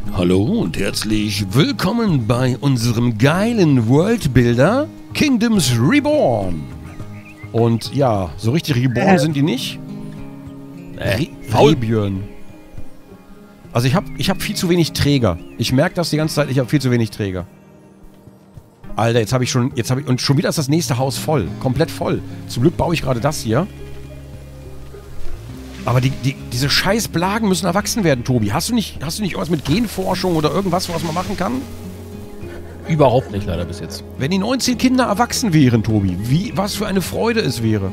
Hallo und herzlich willkommen bei unserem geilen Worldbuilder Kingdoms Reborn. Und ja, so richtig reborn sind die nicht. Faulbjörn. Also ich hab viel zu wenig Träger. Ich merke das die ganze Zeit, ich habe viel zu wenig Träger. Alter, und schon wieder ist das nächste Haus voll. Komplett voll. Zum Glück baue ich gerade das hier. Aber diese scheiß Blagen müssen erwachsen werden, Tobi. Hast du nicht irgendwas mit Genforschung oder irgendwas, was man machen kann? Überhaupt nicht, leider bis jetzt. Wenn die 19 Kinder erwachsen wären, Tobi, was für eine Freude es wäre.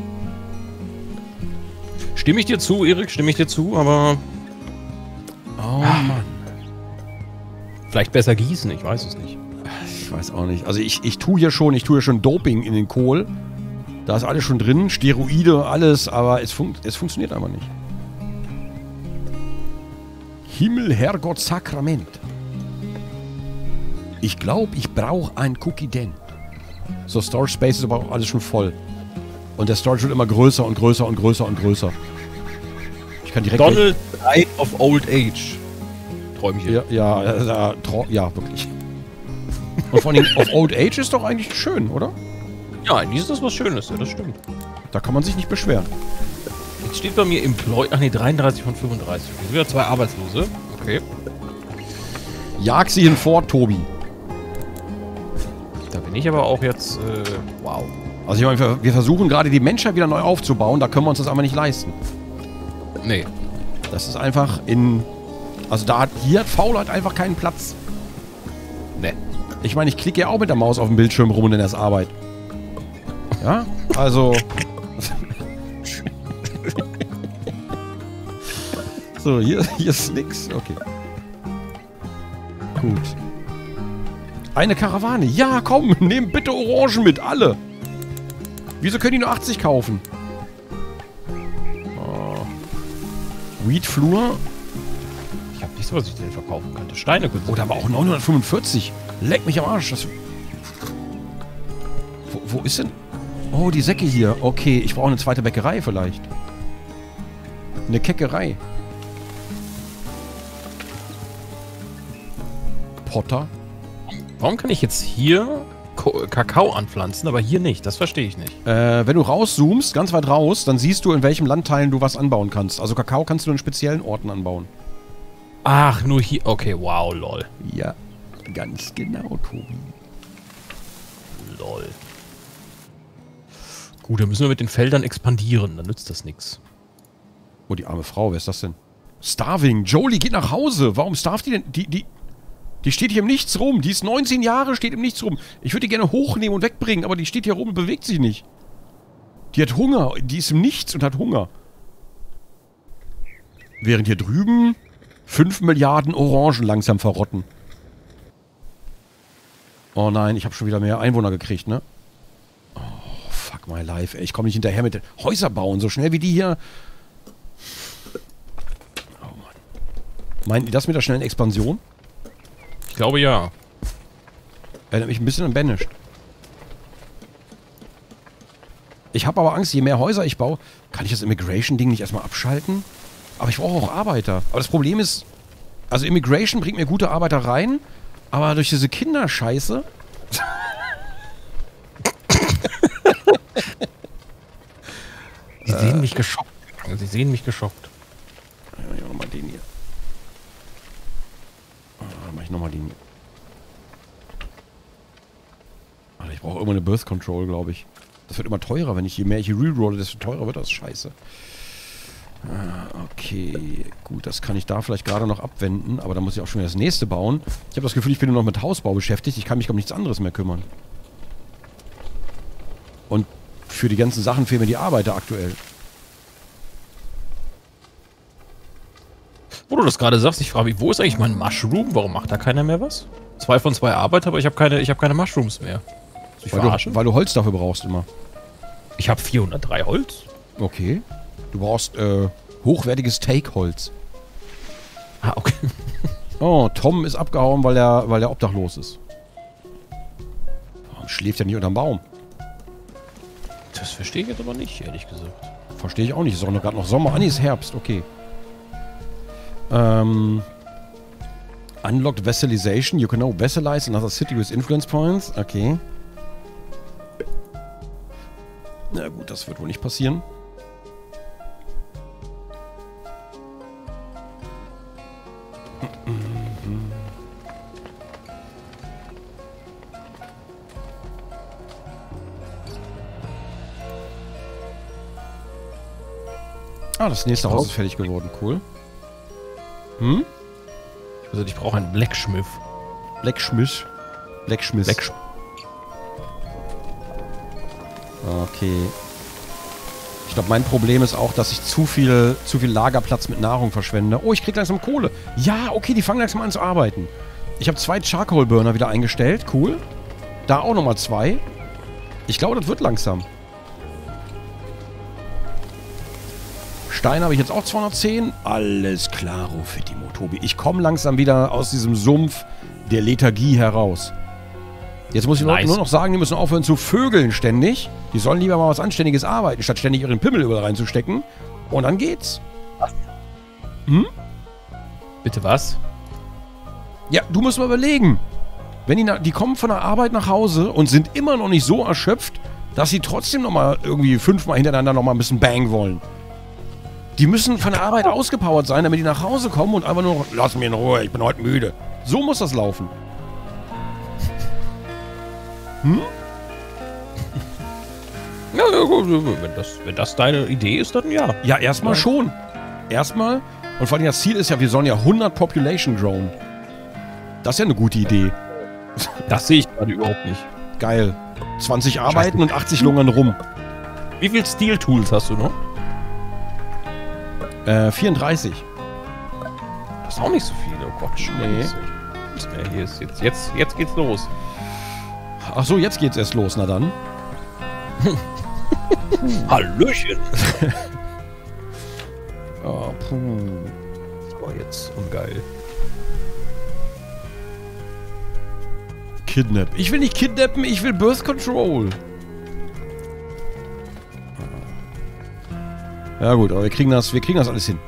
Stimme ich dir zu, Erik, stimme ich dir zu, aber... Oh Mann. Vielleicht besser gießen, ich weiß es nicht. Ich weiß auch nicht. Also ich tue hier schon Doping in den Kohl. Da ist alles schon drin, Steroide, alles, aber es funktioniert einfach nicht. Himmel, Herrgott, Sakrament. Ich glaube, ich brauche ein Cookie Den. So, Storage Space ist aber auch alles schon voll. Und der Storage wird immer größer und größer und größer und größer. Ich kann direkt... Donald died of old age. Träumchen. Ja, wirklich. Und vor allem auf Old Age ist doch eigentlich schön, oder? Ja, eigentlich ist das was Schönes, ja, das stimmt. Da kann man sich nicht beschweren. Jetzt steht bei mir Employed... Ach nee, 33 von 35. Okay, wieder 2 Arbeitslose. Okay. Jag sie hinfort, Tobi. Da bin ich aber auch jetzt... wow. Also ich meine, wir versuchen gerade die Menschheit wieder neu aufzubauen. Da können wir uns das aber nicht leisten. Nee. Das ist einfach in... Also hier hat Faulheit einfach keinen Platz. Nee. Ich meine, ich klicke ja auch mit der Maus auf dem Bildschirm rum und dann erst Arbeit. Ja, also... So, hier ist nix. Okay. Gut. Eine Karawane. Ja, komm, nehmt bitte Orangen mit, alle. Wieso können die nur 80 kaufen? Oh. Wheatflur. Ich habe nichts, was ich denen verkaufen könnte. Steine könnte. Oh, da war auch 945. Leck mich am Arsch. Das... Wo ist denn... Oh, die Säcke hier. Okay, ich brauche eine zweite Bäckerei vielleicht. Eine Keckerei. Potter. Warum kann ich jetzt hier Kakao anpflanzen, aber hier nicht? Das verstehe ich nicht. Wenn du rauszoomst, ganz weit raus, dann siehst du, in welchem Landteilen du was anbauen kannst. Also Kakao kannst du in speziellen Orten anbauen. Ach, nur hier. Okay, wow, lol. Ja, ganz genau, Tobi. Lol. Gut, dann müssen wir mit den Feldern expandieren. Dann nützt das nichts. Oh, die arme Frau, wer ist das denn? Starving. Jolie geht nach Hause. Warum starvt die denn? Die steht hier im Nichts rum. Die ist 19 Jahre, steht im Nichts rum. Ich würde die gerne hochnehmen und wegbringen, aber die steht hier rum und bewegt sich nicht. Die hat Hunger. Die ist im Nichts und hat Hunger. Während hier drüben 5 Milliarden Orangen langsam verrotten. Oh nein, ich habe schon wieder mehr Einwohner gekriegt, ne? Oh, fuck my life, ey. Ich komme nicht hinterher mit Häuser bauen. So schnell wie die hier... Oh Mann. Meint ihr das mit der schnellen Expansion? Ich glaube ja. Erinnert mich ein bisschen an Banished. Ich habe aber Angst, je mehr Häuser ich baue, kann ich das Immigration-Ding nicht erstmal abschalten? Aber ich brauche auch Arbeiter. Aber das Problem ist, also Immigration bringt mir gute Arbeiter rein, aber durch diese Kinderscheiße... Sie sehen mich geschockt. Sie sehen mich geschockt. Ja, nochmal den hier. Dann mache ich nochmal den hier. Alter, ich brauche immer eine Birth Control, glaube ich. Das wird immer teurer, wenn ich je mehr ich rerolle, desto teurer wird das. Scheiße. Okay, gut, das kann ich da vielleicht gerade noch abwenden, aber da muss ich auch schon wieder das nächste bauen. Ich habe das Gefühl, ich bin nur noch mit Hausbau beschäftigt. Ich kann mich um nichts anderes mehr kümmern. Und für die ganzen Sachen fehlen mir die Arbeiter aktuell. Wo du das gerade sagst, ich frage mich, wo ist eigentlich mein Mushroom? Warum macht da keiner mehr was? 2 von 2 Arbeiter, aber ich habe keine Mushrooms mehr. Weil du Holz dafür brauchst immer. Ich habe 403 Holz. Okay. Du brauchst hochwertiges Take-Holz. Ah, okay. Oh, Tom ist abgehauen, weil er obdachlos ist. Warum schläft er nicht unterm Baum? Das verstehe ich jetzt aber nicht, ehrlich gesagt. Verstehe ich auch nicht. Es ist auch gerade noch Sommer. Ah, nee, ist Herbst. Okay. Unlocked Vesselization. You can now vesselize another city with influence points. Okay. Na gut, das wird wohl nicht passieren. Ah, das nächste Haus ist fertig geworden. Cool. Hm? Also ich brauche einen Blacksmith. Blacksmith. Okay. Ich glaube, mein Problem ist auch, dass ich zu viel Lagerplatz mit Nahrung verschwende. Oh, ich krieg langsam Kohle. Ja, okay, die fangen langsam an zu arbeiten. Ich habe 2 Charcoal-Burner wieder eingestellt. Cool. Da auch nochmal 2. Ich glaube, das wird langsam. Stein habe ich jetzt auch 210. Alles klaro, Fittimo, Tobi. Ich komme langsam wieder aus diesem Sumpf der Lethargie heraus. Jetzt muss ich nur noch sagen, die müssen aufhören zu vögeln ständig. Die sollen lieber mal was Anständiges arbeiten, statt ständig ihren Pimmel überall reinzustecken. Und dann geht's. Hm? Bitte was? Ja, du musst mal überlegen. Wenn die kommen von der Arbeit nach Hause und sind immer noch nicht so erschöpft, dass sie trotzdem noch mal irgendwie 5-mal hintereinander noch mal ein bisschen Bang wollen. Die müssen von der Arbeit ausgepowert sein, damit die nach Hause kommen und einfach nur, lass mich in Ruhe, ich bin heute müde. So muss das laufen. Hm? Ja, gut, wenn das deine Idee ist, dann ja. Ja, erstmal schon. Erstmal. Und vor allem das Ziel ist ja, wir sollen ja 100 Population growen. Das ist ja eine gute Idee. Das sehe ich gerade überhaupt nicht. Geil. 20 arbeiten und 80 lungern rum. Wie viel Steel-Tools hast du noch? 34. Das ist auch nicht so viel, oh Gott. Nee. Hier ist jetzt geht's los. Ach so, jetzt geht's erst los, na dann. Hallöchen. Oh, puh. Das war jetzt ungeil. Kidnap. Ich will nicht kidnappen, ich will Birth Control. Ja gut, aber wir kriegen das alles hin.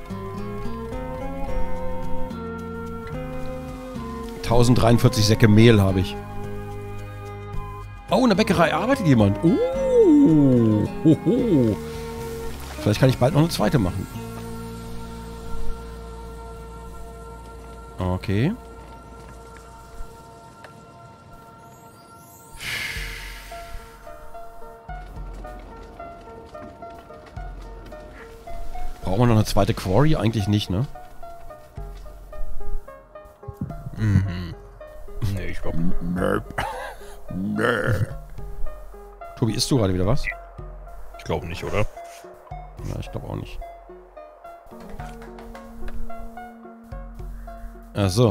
1043 Säcke Mehl habe ich. Oh, in der Bäckerei arbeitet jemand. Oh, hoho. Vielleicht kann ich bald noch eine zweite machen. Okay. Brauchen wir noch eine zweite Quarry? Eigentlich nicht, ne? Mhm. Nee, ich glaube. Nö. Tobi, isst du gerade wieder was? Ich glaube nicht, oder? Ja, ich glaube auch nicht. Ach so.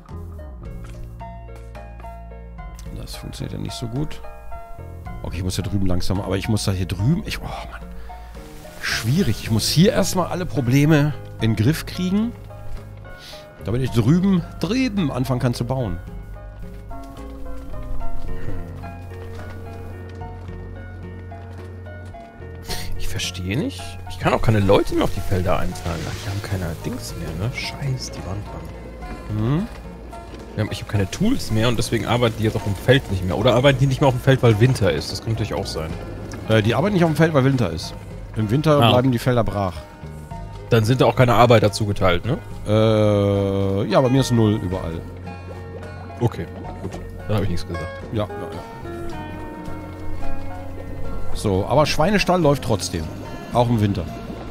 Das funktioniert ja nicht so gut. Okay, ich muss hier drüben langsam, aber ich muss da hier drüben... Oh, Mann. Schwierig. Ich muss hier erstmal alle Probleme in den Griff kriegen, damit ich drüben anfangen kann zu bauen. Ich verstehe nicht. Ich kann auch keine Leute mehr auf die Felder eintragen. Die haben keine Dings mehr, ne? Scheiß, die Wand dran. Ich habe keine Tools mehr und deswegen arbeiten die jetzt auf dem Feld nicht mehr. Oder arbeiten die nicht mehr auf dem Feld, weil Winter ist? Das kann natürlich auch sein. Die arbeiten nicht auf dem Feld, weil Winter ist. Im Winter bleiben die Felder brach. Dann sind da auch keine Arbeiter zugeteilt, ne? Ja, bei mir ist 0 überall. Okay, gut. Dann habe ich nichts gesagt. Ja. So, aber Schweinestall läuft trotzdem. Auch im Winter.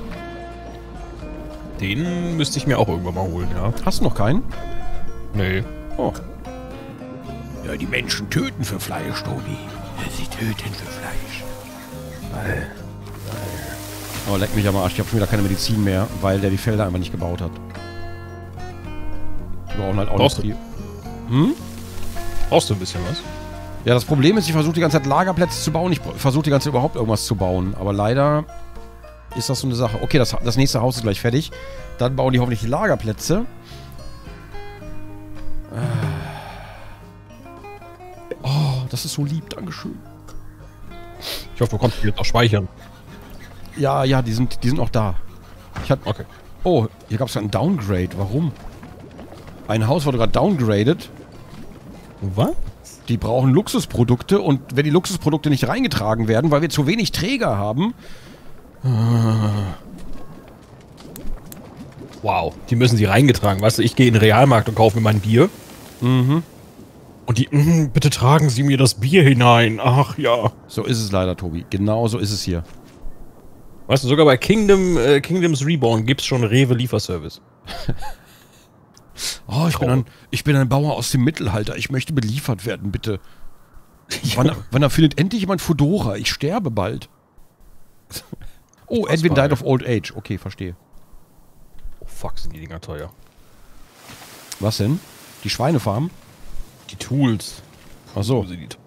Den müsste ich mir auch irgendwann mal holen, ja. Hast du noch keinen? Nee. Oh. Ja, die Menschen töten für Fleisch, Tobi. Sie töten für Fleisch. Oh, leck mich am Arsch. Ich habe schon wieder keine Medizin mehr, weil der die Felder einfach nicht gebaut hat. Die brauchen halt auch noch viel. Hm? Brauchst du ein bisschen was? Ja, das Problem ist, ich versuche die ganze Zeit Lagerplätze zu bauen. Ich versuche die ganze Zeit überhaupt irgendwas zu bauen. Aber leider ist das so eine Sache. Okay, das nächste Haus ist gleich fertig. Dann bauen die hoffentlich die Lagerplätze. Oh, das ist so lieb. Dankeschön. Ich hoffe, du konntest die jetzt auch speichern. Ja, die sind auch da. Okay. Oh, hier gab es ja ein Downgrade. Warum? Ein Haus wurde gerade downgraded. Was? Die brauchen Luxusprodukte und wenn die Luxusprodukte nicht reingetragen werden, weil wir zu wenig Träger haben... Wow, die müssen sie reingetragen. Weißt du, ich gehe in den Realmarkt und kaufe mir mein Bier. Mhm. Und die, bitte tragen Sie mir das Bier hinein. Ach ja. So ist es leider, Tobi. Genau so ist es hier. Weißt du, sogar bei Kingdoms Reborn gibt's schon Rewe-Lieferservice. Oh, ich bin ein Bauer aus dem Mittelalter. Ich möchte beliefert werden, bitte. Wann erfindet endlich jemand Fedora? Ich sterbe bald. Oh, Edwin died of old age. Okay, verstehe. Oh fuck, sind die Dinger teuer. Was denn? Die Schweinefarm? Die Tools. Ach so.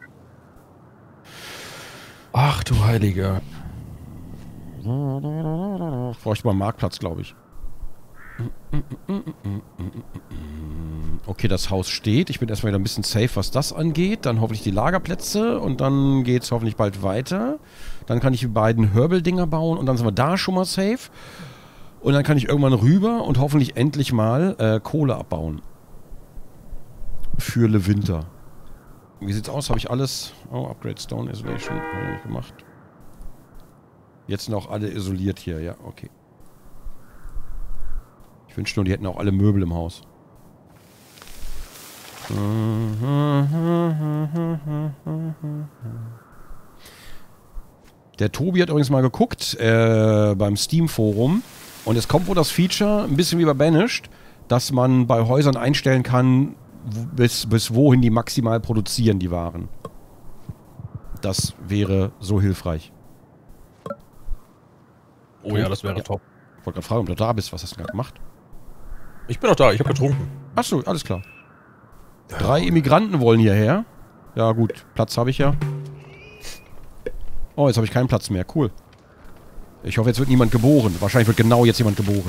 Ach du Heiliger. Brauche ich mal einen Marktplatz, glaube ich. Okay, das Haus steht. Ich bin erstmal wieder ein bisschen safe, was das angeht. Dann hoffentlich die Lagerplätze und dann geht es hoffentlich bald weiter. Dann kann ich die beiden Hörbeldinger bauen und dann sind wir da schon mal safe. Und dann kann ich irgendwann rüber und hoffentlich endlich mal Kohle abbauen. Für Le Winter. Wie sieht's aus? Habe ich alles... Oh, Upgrade Stone Isolation. Habe ich nicht gemacht. Jetzt sind auch alle isoliert hier. Ja, okay. Ich wünschte nur, die hätten auch alle Möbel im Haus. Der Tobi hat übrigens mal geguckt beim Steam-Forum. Und es kommt wohl das Feature, ein bisschen wie bei Banished, dass man bei Häusern einstellen kann, bis wohin die maximal produzieren, die Waren. Das wäre so hilfreich. Oh ja, das wäre top. Ich wollte gerade fragen, ob du da bist. Was hast du gerade gemacht? Ich bin noch da, ich habe getrunken. Achso, alles klar. 3 Immigranten wollen hierher. Ja gut, Platz habe ich ja. Oh, jetzt habe ich keinen Platz mehr. Cool. Ich hoffe, jetzt wird niemand geboren. Wahrscheinlich wird genau jetzt jemand geboren.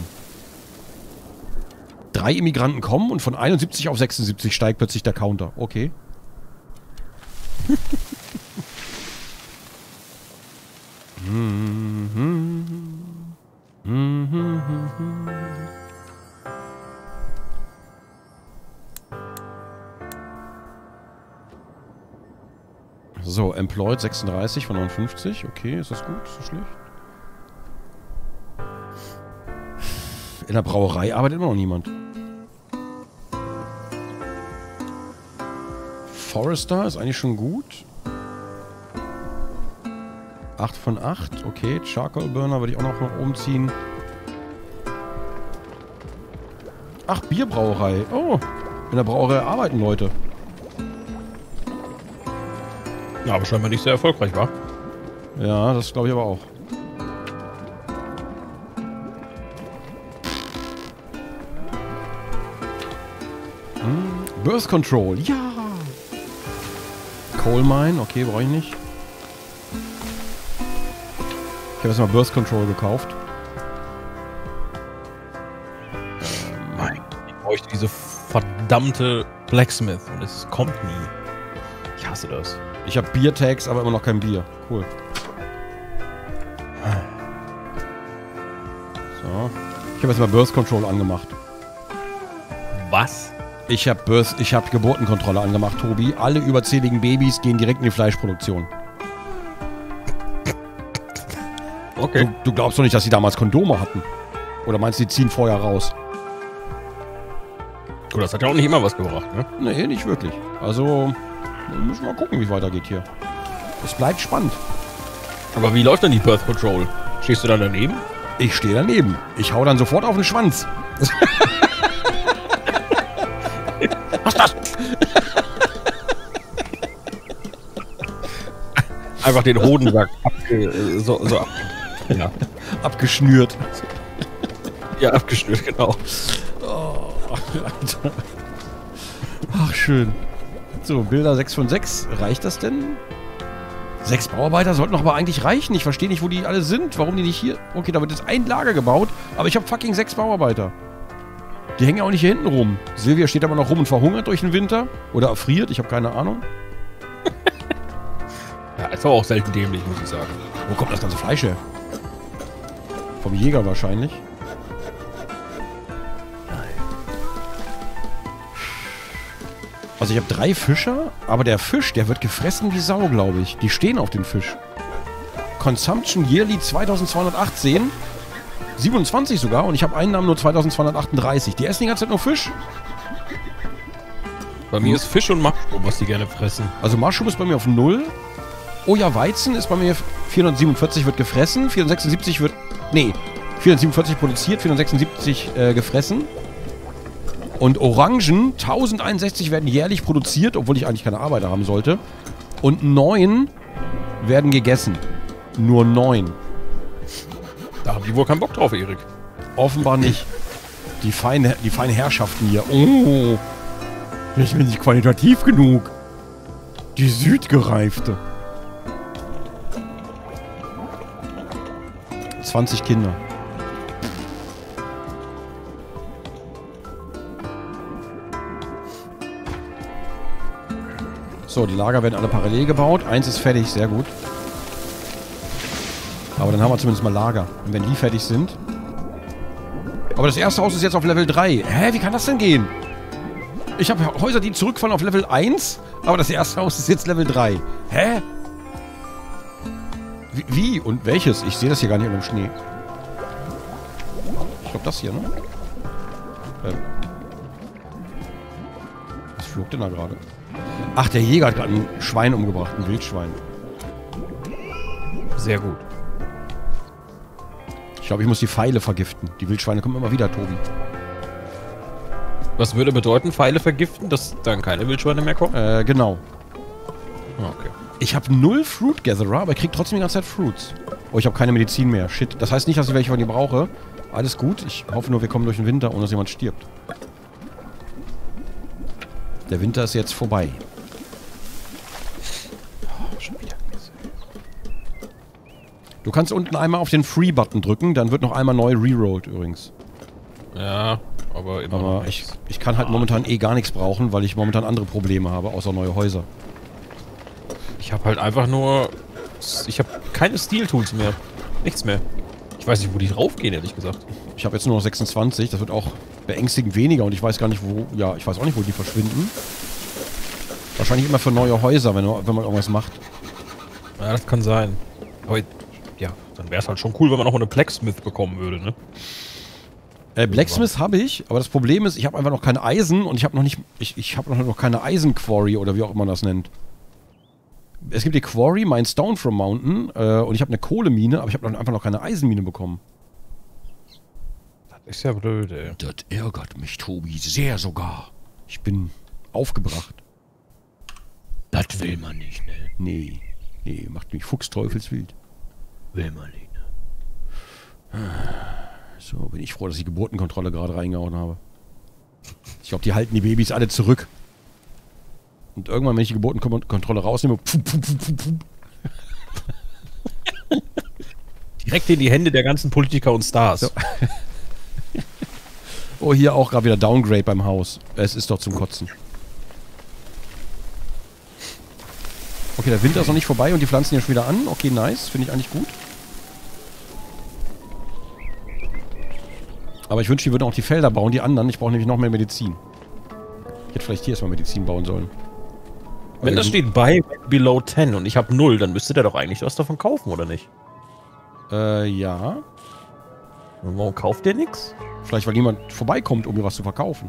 3 Immigranten kommen und von 71 auf 76 steigt plötzlich der Counter. Okay. So, Employed 36 von 59. Okay, ist das gut? Ist das schlecht? In der Brauerei arbeitet immer noch niemand. Forester ist eigentlich schon gut. 8 von 8. Okay, Charcoal Burner würde ich auch noch nach oben ziehen. Ach, Bierbrauerei. Oh, in der Brauerei arbeiten Leute. Ja, aber scheinbar nicht sehr erfolgreich, war. Ja, das glaube ich aber auch. Birth Control, ja! Coal Mine, okay, brauche ich nicht. Ich habe erstmal Birth Control gekauft. Nein, ich bräuchte diese verdammte Blacksmith und es kommt nie. Ich hasse das. Ich habe Bier-Tags, aber immer noch kein Bier. Cool. So. Ich habe erstmal Birth Control angemacht. Was? Ich habe Geburtenkontrolle angemacht, Tobi. Alle überzähligen Babys gehen direkt in die Fleischproduktion. Okay. Du glaubst doch nicht, dass sie damals Kondome hatten? Oder meinst du, die ziehen vorher raus? Gut, das hat ja auch nicht immer was gebracht, ne? Nee, nicht wirklich. Also, wir müssen mal gucken, wie es weitergeht hier. Es bleibt spannend. Aber wie läuft denn die Birth Control? Stehst du da daneben? Ich stehe daneben. Ich hau dann sofort auf den Schwanz. Was ist das? Einfach den Hodensack ja. Abgeschnürt. Ja, abgeschnürt, genau. Oh, Alter. Ach, schön. So, Bilder 6 von 6. Reicht das denn? 6 Bauarbeiter sollten doch aber eigentlich reichen. Ich verstehe nicht, wo die alle sind. Warum die nicht hier... Okay, da wird jetzt ein Lager gebaut. Aber ich habe fucking 6 Bauarbeiter. Die hängen auch nicht hier hinten rum. Silvia steht aber noch rum und verhungert durch den Winter. Oder erfriert, ich habe keine Ahnung. Ja, ist aber auch selten dämlich, muss ich sagen. Wo kommt das ganze Fleisch her? Vom Jäger wahrscheinlich. Also ich habe 3 Fischer, aber der Fisch, der wird gefressen wie Sau, glaube ich. Die stehen auf dem Fisch. Consumption Yearly 2218. 27 sogar. Und ich habe Einnahmen nur 2238. Die essen die ganze Zeit nur Fisch. Bei mir ist Fisch und Mushroom, was die gerne fressen. Also Mushroom ist bei mir auf 0. Oh ja, Weizen ist bei mir 447 wird gefressen. 476 wird... Nee, 447 produziert, 476 gefressen. Und Orangen, 1061 werden jährlich produziert, obwohl ich eigentlich keine Arbeiter haben sollte. Und 9 werden gegessen. Nur 9. Da haben die wohl keinen Bock drauf, Erik. Offenbar nicht. Die feinen Herrschaften hier. Oh, ich bin nicht qualitativ genug. Die Südgereifte. 20 Kinder. So, die Lager werden alle parallel gebaut. 1 ist fertig, sehr gut. Aber dann haben wir zumindest mal Lager. Und wenn die fertig sind... Aber das erste Haus ist jetzt auf Level 3. Hä, wie kann das denn gehen? Ich habe Häuser, die zurückfallen auf Level 1, aber das erste Haus ist jetzt Level 3. Hä? Wie? Und welches? Ich sehe das hier gar nicht unter dem Schnee. Ich glaube das hier, ne? Was flog denn da gerade? Ach, der Jäger hat gerade ein Schwein umgebracht, ein Wildschwein. Sehr gut. Ich glaube, ich muss die Pfeile vergiften. Die Wildschweine kommen immer wieder, Tobi. Was würde bedeuten, Pfeile vergiften, dass dann keine Wildschweine mehr kommen? Genau. Ah, okay. Ich habe 0 Fruit Gatherer, aber ich krieg trotzdem die ganze Zeit Fruits. Oh, ich habe keine Medizin mehr. Shit. Das heißt nicht, dass ich welche von dir brauche. Alles gut. Ich hoffe nur, wir kommen durch den Winter, ohne dass jemand stirbt. Der Winter ist jetzt vorbei. Oh, schon wieder. Du kannst unten einmal auf den Free-Button drücken, dann wird noch einmal neu rerollt übrigens. Ja, aber immer Aber noch ich kann halt momentan eh gar nichts brauchen, weil ich momentan andere Probleme habe, außer neue Häuser. Ich habe halt einfach nur... Ich habe keine Steel-Tools mehr. Nichts mehr. Ich weiß nicht, wo die draufgehen, ehrlich gesagt. Ich habe jetzt nur noch 26, das wird auch beängstigend weniger und ich weiß gar nicht, wo... Ja, ich weiß auch nicht, wo die verschwinden. Wahrscheinlich immer für neue Häuser, wenn man irgendwas macht. Ja, das kann sein. Aber ja, dann wäre es halt schon cool, wenn man auch eine Blacksmith bekommen würde, ne? Blacksmith habe ich, aber das Problem ist, ich habe einfach noch kein Eisen und ich habe noch nicht... Ich habe noch keine Eisenquarry oder wie auch immer man das nennt. Es gibt die Quarry, mein Stone from Mountain, und ich habe eine Kohlemine, aber ich habe einfach noch keine Eisenmine bekommen. Das ist ja blöd, ey. Das ärgert mich, Tobi, sehr sogar. Ich bin aufgebracht. Das will man nicht, ne? Nee, macht mich fuchsteufelswild. Will man nicht, ne? So, bin ich froh, dass ich Geburtenkontrolle gerade reingehauen habe. Ich glaube, die halten die Babys alle zurück. Und irgendwann, wenn ich die Geburtenkontrolle rausnehme... Direkt in die Hände der ganzen Politiker und Stars. So. Oh, hier auch gerade wieder Downgrade beim Haus. Es ist doch zum Kotzen. Okay, der Winter ist noch nicht vorbei und die pflanzen hier schon wieder an. Okay, nice. Finde ich eigentlich gut. Aber ich wünschte, die würden auch die Felder bauen, die anderen. Ich brauche nämlich noch mehr Medizin. Ich hätte vielleicht hier erstmal Medizin bauen sollen. Aber wenn das steht bei below 10 und ich habe 0, dann müsste der doch eigentlich was davon kaufen, oder nicht? Ja. Und warum kauft der nichts? Vielleicht, weil jemand vorbeikommt, um mir was zu verkaufen.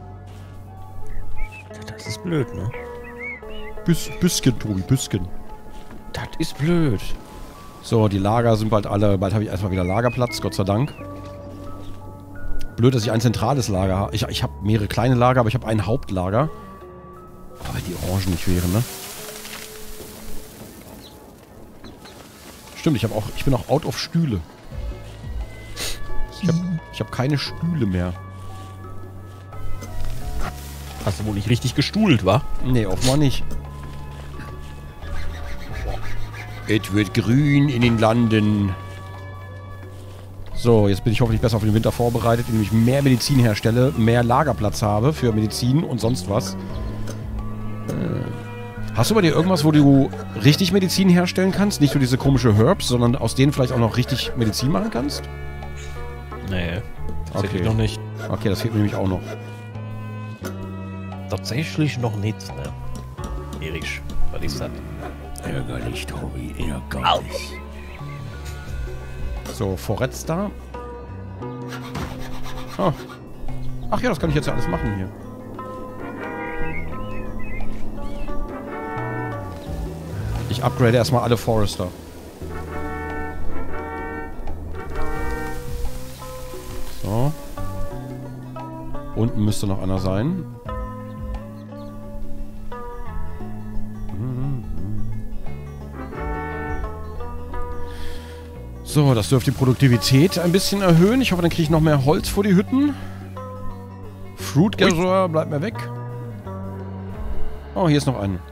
Das ist blöd, ne? Büsschen, Tobi, Büsschen. Das ist blöd. So, die Lager sind bald alle... Bald habe ich erstmal wieder Lagerplatz, Gott sei Dank. Blöd, dass ich ein zentrales Lager habe. Ich habe mehrere kleine Lager, aber ich habe ein Hauptlager. Aber wenn die Orangen nicht wären, ne? Stimmt, ich bin auch out of Stühle. Ich hab keine Stühle mehr. Hast du wohl nicht richtig gestuhlt, wa? Nee, offenbar nicht. Es wird grün in den Landen. So, jetzt bin ich hoffentlich besser auf den Winter vorbereitet, indem ich mehr Medizin herstelle, mehr Lagerplatz habe für Medizin und sonst was. Hast du bei dir irgendwas, wo du richtig Medizin herstellen kannst? Nicht nur diese komische Herbs, sondern aus denen vielleicht auch noch richtig Medizin machen kannst? Nee, tatsächlich Okay. noch nicht. Okay, das fehlt mir nämlich auch noch. tatsächlich noch nicht, ne? Erich, was ist das? Ärgerlich, Tobi, ärgerlich. So, vorwärts da. Oh. Ach ja, das kann ich jetzt ja alles machen hier. Ich upgrade erstmal alle Forester. So. Unten müsste noch einer sein. So, das dürfte die Produktivität ein bisschen erhöhen. Ich hoffe, dann kriege ich noch mehr Holz vor die Hütten. Fruit Gatherer, bleibt mir weg. Oh, hier ist noch ein.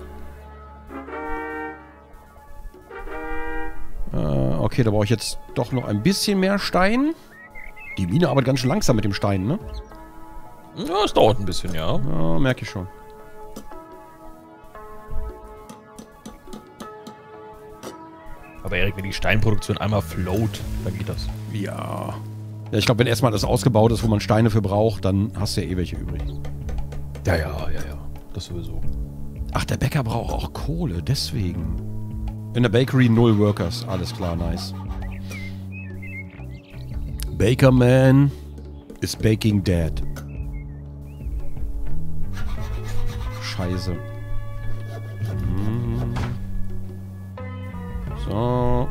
Okay, da brauche ich jetzt doch noch ein bisschen mehr Stein. Die Mine arbeitet ganz schön langsam mit dem Stein, ne? Ja, es dauert ein bisschen, ja. Ja, merke ich schon. Aber Erik, wenn die Steinproduktion einmal float, dann geht das. Ja. Ja, ich glaube, wenn erstmal das ausgebaut ist, wo man Steine für braucht, dann hast du ja eh welche übrig. Ja. Das sowieso. Ach, der Bäcker braucht auch Kohle, deswegen. In der Bakery 0 Workers. Alles klar, nice. Baker Man is baking dead. Scheiße. So.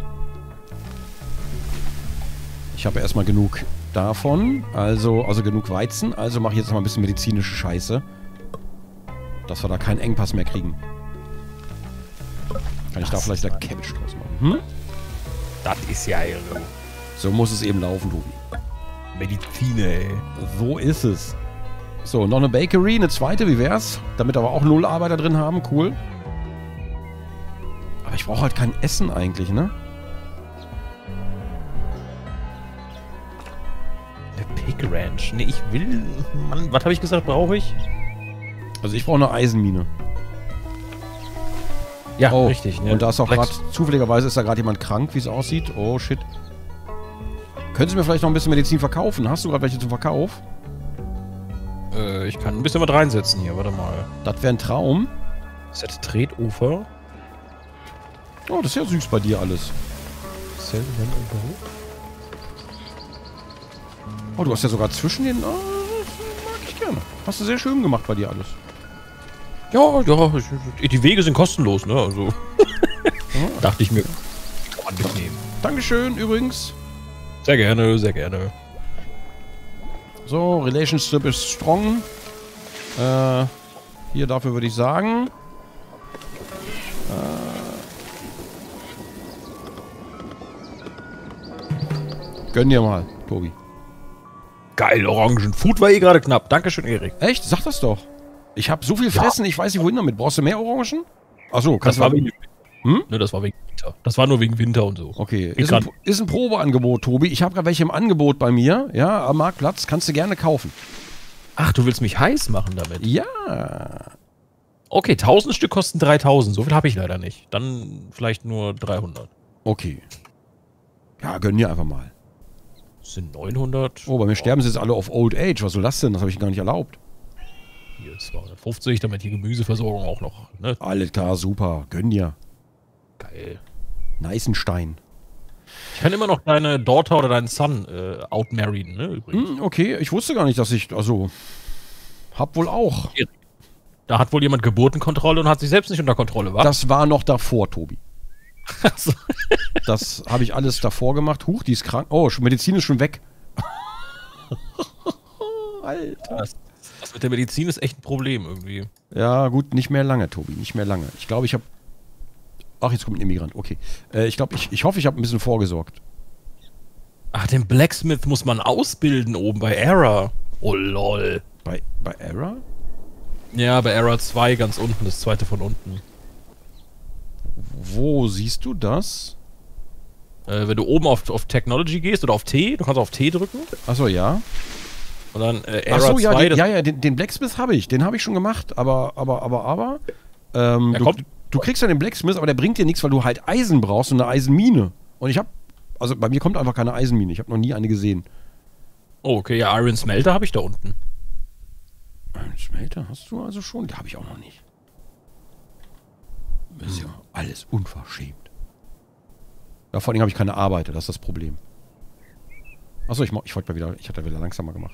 Ich habe erstmal genug davon. Also genug Weizen. Also mache ich jetzt noch mal ein bisschen medizinische Scheiße. Dass wir da keinen Engpass mehr kriegen. Kann ich da vielleicht ein Cabbage draus machen? Das ist ja irre. So muss es eben laufen, Tobi. Medizin, ey. So ist es. So, noch eine Bakery, eine zweite, wie wär's? Damit aber auch 0 Arbeiter drin haben, cool. Aber ich brauche halt kein Essen eigentlich, ne? Eine Pig Ranch. Ne, ich will... Mann, was habe ich gesagt, brauche ich? Also ich brauche eine Eisenmine. Ja, Oh, richtig. Ne? und da ist auch gerade, zufälligerweise ist da gerade jemand krank, wie es aussieht. Oh, shit. Können Sie mir vielleicht noch ein bisschen Medizin verkaufen? Hast du gerade welche zum Verkauf? Ich kann ein bisschen was reinsetzen hier, warte mal. Das wäre ein Traum. Set Tretofer. Oh, das ist ja süß bei dir alles. Oh, du hast ja sogar zwischen den... Oh, das mag ich gerne. Hast du sehr schön gemacht bei dir alles. Ja, die Wege sind kostenlos, ne? Also. Dachte ich mir. Kann man mitnehmen. Dankeschön, übrigens. Sehr gerne, sehr gerne. So, Relationship ist strong. Hier dafür würde ich sagen. Gönn dir mal, Tobi. Geil, Orangen. Food war eh gerade knapp. Dankeschön, Erik. Echt? Sag das doch. Ich habe so viel fressen, ich weiß nicht wohin damit. Brauchst du mehr Orangen? Achso, kannst du... Ne, das war wegen Winter. Das war nur wegen Winter und so. Okay, ist ein Probeangebot, Tobi. Ich habe gerade welche im Angebot bei mir. Ja, am Marktplatz. Kannst du gerne kaufen. Ach, du willst mich heiß machen damit? Ja. Okay, 1000 Stück kosten 3000. So viel habe ich leider nicht. Dann vielleicht nur 300. Okay. Ja, gönn dir einfach mal. Das sind 900. Oh, bei mir sterben sie jetzt alle auf Old Age. Was soll das denn? Das habe ich gar nicht erlaubt. Hier ist 250, damit die Gemüseversorgung auch noch, ne? Alles klar, super. Gönn dir. Geil. Neißenstein. Ich kann immer noch deine Daughter oder deinen Son outmarrien, ne? Übrigens. Okay, ich wusste gar nicht, dass ich... Also, hab wohl auch. Da hat wohl jemand Geburtenkontrolle und hat sich selbst nicht unter Kontrolle, wa? Das war noch davor, Tobi. Also. Das habe ich alles davor gemacht. Huch, die ist krank. Oh, Medizin ist schon weg. Alter. Das mit der Medizin ist echt ein Problem irgendwie. Ja, gut, nicht mehr lange, Tobi. Nicht mehr lange. Ich glaube, ich habe... Ach, jetzt kommt ein Immigrant. Okay. Ich glaube, ich hoffe, ich habe ein bisschen vorgesorgt. Ach, den Blacksmith muss man ausbilden oben bei Era. Oh, lol. Bei Era? Ja, bei Era 2 ganz unten, das zweite von unten. Wo siehst du das? Wenn du oben auf Technology gehst oder auf T, du kannst auf T drücken. Achso, ja. Und dann Era Achso, ja, 2. Den Blacksmith habe ich. Den habe ich schon gemacht, aber. Du kriegst ja den Blacksmith, aber der bringt dir nichts, weil du halt Eisen brauchst und eine Eisenmine. Und ich habe... Also bei mir kommt einfach keine Eisenmine. Ich habe noch nie eine gesehen. Oh, okay, ja, Iron Smelter habe ich da unten. Ein Smelter hast du also schon? Die habe ich auch noch nicht. Das ist ja alles unverschämt. Ja, vor allem habe ich keine Arbeiter, das ist das Problem. Achso, ich wollte mal wieder, ich hatte wieder langsamer gemacht.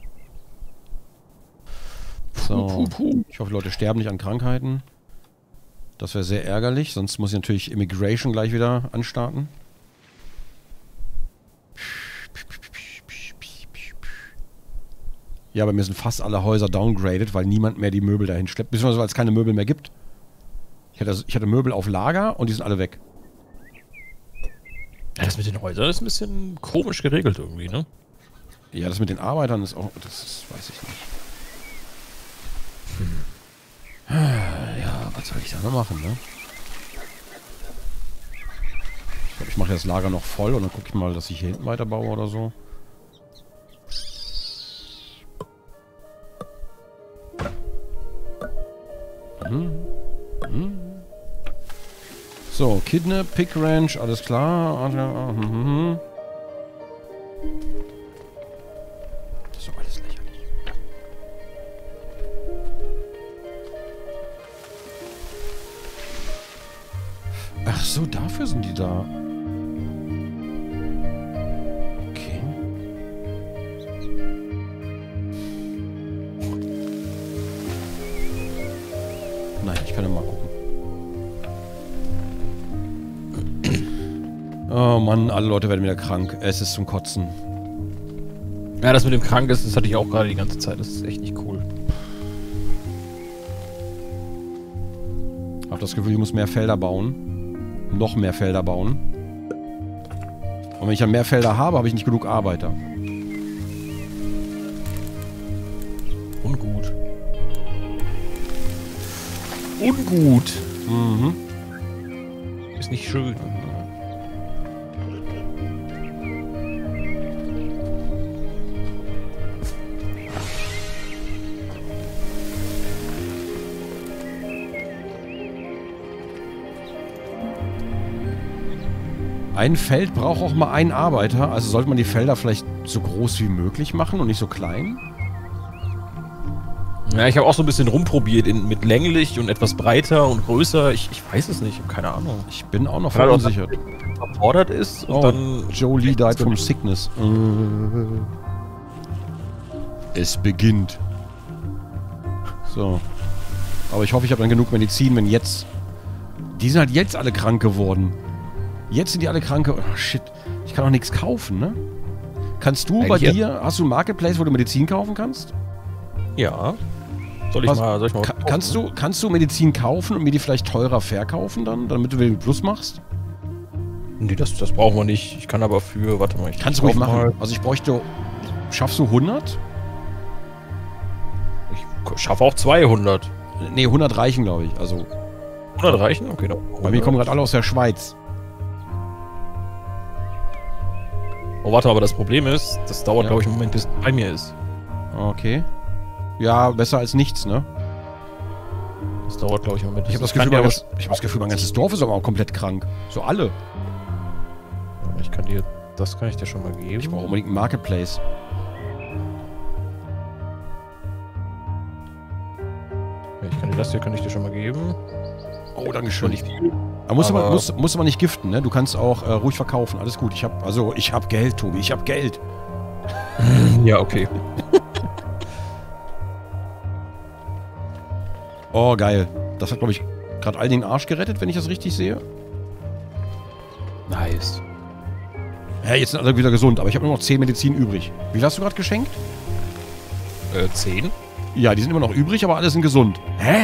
So, ich hoffe, die Leute sterben nicht an Krankheiten. Das wäre sehr ärgerlich, sonst muss ich natürlich Immigration gleich wieder anstarten. Ja, bei mir sind fast alle Häuser downgraded, weil niemand mehr die Möbel dahin schleppt. Beziehungsweise weil es keine Möbel mehr gibt. Ich hatte Möbel auf Lager und die sind alle weg. Ja, das mit den Häusern ist ein bisschen komisch geregelt irgendwie, ne? Ja, das mit den Arbeitern ist auch... Das ist, weiß ich nicht. Ja, was soll ich da noch machen, ne? Ich glaube, ich mache das Lager noch voll und dann gucke ich mal, dass ich hier hinten weiterbaue oder so. So, Kidnap, Pick Ranch, alles klar. Das ist doch alles lächerlich. Ach so, dafür sind die da. Okay. Nein, ich kann ja mal gucken. Oh Mann, alle Leute werden wieder krank. Es ist zum Kotzen. Ja, das mit dem Krank ist, das hatte ich auch gerade die ganze Zeit. Das ist echt nicht cool. Ich habe das Gefühl, ich muss mehr Felder bauen. Noch mehr Felder bauen. Und wenn ich dann mehr Felder habe, habe ich nicht genug Arbeiter. Ungut. Ungut. Mhm. Ist nicht schön. Ein Feld braucht auch mal einen Arbeiter. Also sollte man die Felder vielleicht so groß wie möglich machen und nicht so klein. Ja, ich habe auch so ein bisschen rumprobiert mit länglich und etwas breiter und größer. Ich weiß es nicht, ich habe keine Ahnung. Ich bin auch noch verunsichert. Verfordert ist und dann... Jolie died from sickness. Es beginnt. So. Aber ich hoffe, ich habe dann genug Medizin, wenn jetzt... Die sind halt jetzt alle krank geworden. Jetzt sind die alle krank. Oh shit. Ich kann auch nichts kaufen, ne? Kannst du bei dir... Hast du einen Marketplace, wo du Medizin kaufen kannst? Ja. Soll ich mal kannst du Medizin kaufen und mir die vielleicht teurer verkaufen dann, damit du wieder Plus machst? Nee, das brauchen wir nicht. Ich kann aber für... Warte mal. Kannst du ruhig machen. Also ich bräuchte... Schaffst du 100? Ich schaffe auch 200. Nee, 100 reichen, glaube ich. Also... 100 reichen? Okay, dann. Bei mir kommen gerade alle aus der Schweiz. Oh, warte, aber das Problem ist, das dauert, glaube ich, im Moment, bis es bei mir ist. Okay. Ja, besser als nichts, ne? Das dauert, glaube ich, im Moment. Ich habe das Gefühl, mein ganzes Dorf ist aber auch komplett krank. So alle. Das kann ich dir schon mal geben. Ich brauche unbedingt einen Marketplace. Kann ich dir schon mal geben. Oh, dankeschön. Nicht viel. Da musst du aber nicht giften, ne? Du kannst auch ruhig verkaufen. Alles gut. Ich hab Geld, Tobi. Ich hab Geld. Ja, okay. Oh, geil. Das hat, glaube ich, gerade all den Arsch gerettet, wenn ich das richtig sehe. Nice. Ja, jetzt sind alle wieder gesund, aber ich habe nur noch 10 Medizin übrig. Wie viel hast du gerade geschenkt? 10? Ja, die sind immer noch übrig, aber alle sind gesund. Hä?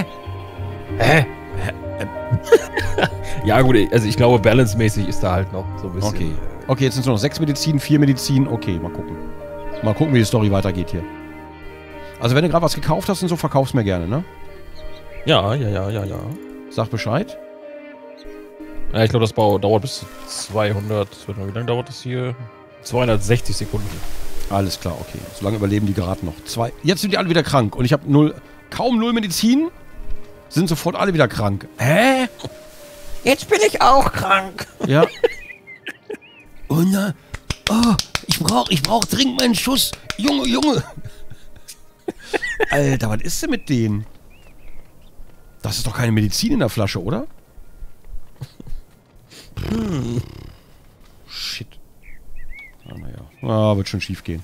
Ja, gut, also ich glaube, balance-mäßig ist da halt noch so ein bisschen. Okay. Okay, jetzt sind es nur noch 6 Medizin, 4 Medizin. Okay, mal gucken. Mal gucken, wie die Story weitergeht hier. Also, wenn du gerade was gekauft hast und so, verkaufst mir gerne, ne? Ja. Sag Bescheid. Ja, ich glaube, das dauert bis zu 200. Wie lange dauert das hier? 260 Sekunden. Alles klar, okay. So lange überleben die gerade noch. Jetzt sind die alle wieder krank und ich habe kaum 0 Medizin. Sind sofort alle wieder krank. Hä? Jetzt bin ich auch krank. Ja. Oh na. Oh, ich brauch dringend meinen Schuss. Junge. Alter, was ist denn mit denen? Das ist doch keine Medizin in der Flasche, oder? Shit. Ah, naja. Ah, wird schon schief gehen.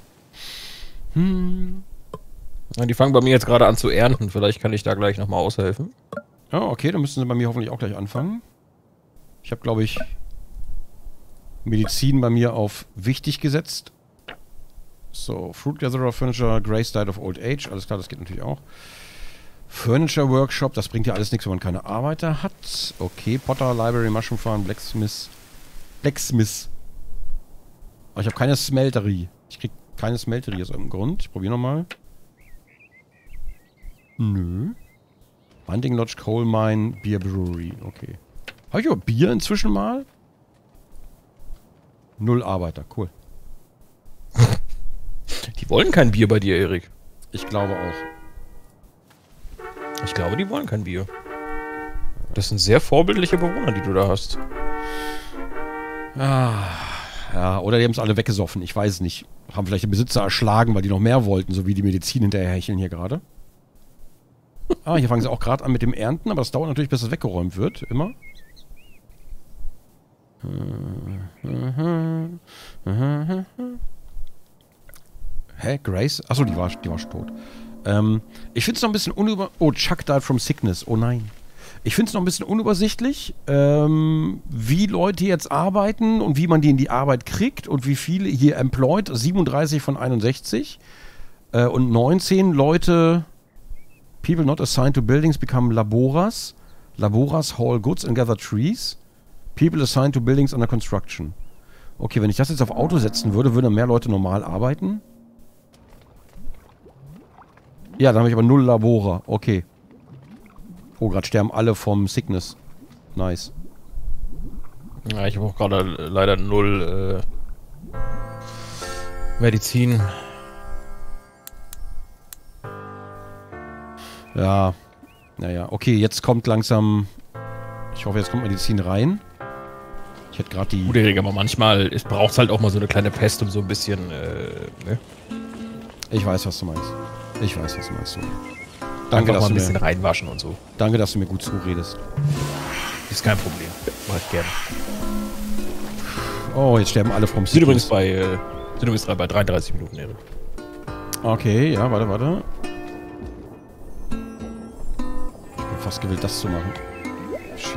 Ja, die fangen bei mir jetzt gerade an zu ernten. Vielleicht kann ich da gleich nochmal aushelfen. Ja, okay, dann müssen sie bei mir hoffentlich auch gleich anfangen. Ich habe, glaube ich, Medizin bei mir auf wichtig gesetzt. So, Fruit Gatherer, Furniture, Grace died of old age. Alles klar, das geht natürlich auch. Furniture Workshop, das bringt ja alles nichts, wenn man keine Arbeiter hat. Okay, Potter, Library, Mushroom Farm, Blacksmith. Blacksmith. Aber ich habe keine Smelterie. Ich krieg keine Smelterie aus irgendeinem Grund. Ich probiere nochmal. Nö. Hunting Lodge, Coal Mine, Beer Brewery. Okay. Habe ich überhaupt Bier inzwischen mal? 0 Arbeiter. Cool. Die wollen kein Bier bei dir, Erik. Ich glaube auch. Ich glaube, die wollen kein Bier. Das sind sehr vorbildliche Bewohner, die du da hast. Ah, ja, oder die haben es alle weggesoffen. Ich weiß es nicht. Haben vielleicht den Besitzer erschlagen, weil die noch mehr wollten, so wie die Medizin hinterher hecheln hier gerade. Ah, hier fangen sie auch gerade an mit dem Ernten, aber das dauert natürlich, bis es weggeräumt wird. Immer. Hä? Grace? Achso, die war schon tot. Ich finde es noch ein bisschen Oh, Chuck died from sickness. Oh nein. Ich finde es noch ein bisschen unübersichtlich, wie Leute jetzt arbeiten und wie man die in die Arbeit kriegt und wie viele hier employed. 37 von 61. Und 19 Leute, people not assigned to buildings become laboras. Laboras haul goods and gather trees. People assigned to buildings under construction. Okay, wenn ich das jetzt auf Auto setzen würde, würden mehr Leute normal arbeiten. Ja, dann habe ich aber 0 Laborer. Okay. Oh, gerade sterben alle vom Sickness. Nice. Ja, ich habe auch gerade leider 0 Medizin. Ja. Naja, okay, jetzt kommt langsam... Ich hoffe, jetzt kommt Medizin rein. Ich hätte gerade die... Gut, Erik, aber manchmal braucht es halt auch mal so eine kleine Pest, um so ein bisschen... ne? Ich weiß, was du meinst. Ich weiß, was du meinst. Danke, dass du ein bisschen reinwaschen und so. Danke, dass du mir gut zuredest. Ist kein Problem. Mach ich gerne. Oh, jetzt sterben alle vom Sind übrigens bei 33 Minuten, Erik. Okay, ja, warte. Ich bin fast gewillt, das zu machen. Shit.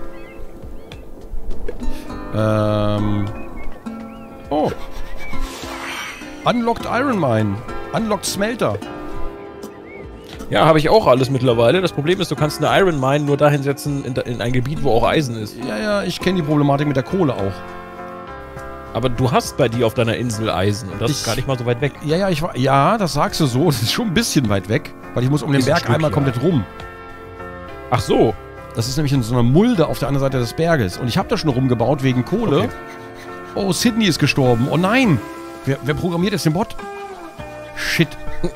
Oh. Unlocked Iron Mine. Unlocked Smelter. Ja, habe ich auch alles mittlerweile. Das Problem ist, du kannst eine Iron Mine nur dahin setzen, in ein Gebiet, wo auch Eisen ist. Ja, ich kenne die Problematik mit der Kohle auch. Aber du hast bei dir auf deiner Insel Eisen und das ist gar nicht mal so weit weg. Ja, das sagst du so. Das ist schon ein bisschen weit weg, weil ich muss um den Berg einmal komplett rum. Ach so. Das ist nämlich in so einer Mulde auf der anderen Seite des Berges. Und ich habe da schon rumgebaut wegen Kohle. Okay. Oh, Sydney ist gestorben. Oh nein. Wer programmiert jetzt den Bot? Shit.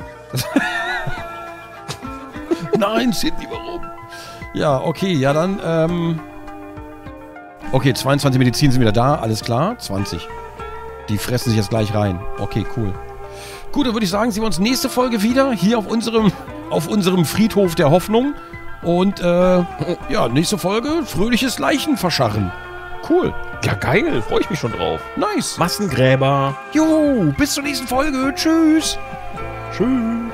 Nein, Sydney, warum? Ja, okay, ja dann, okay, 22 Medizin sind wieder da, alles klar. 20. Die fressen sich jetzt gleich rein. Okay, cool. Gut, dann würde ich sagen, sehen wir uns nächste Folge wieder. Hier auf unserem Friedhof der Hoffnung. Und, ja, nächste Folge, fröhliches Leichenverscharren. Cool. Ja, geil, freue ich mich schon drauf. Nice. Massengräber. Jo, bis zur nächsten Folge. Tschüss. Tschüss.